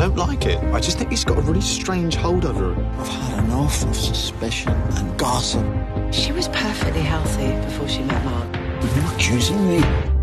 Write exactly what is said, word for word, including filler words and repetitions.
don't like it. I just think he's got a really strange hold over her. I've had enough of suspicion and gossip. She was perfectly healthy before she met Mark. Are you accusing me?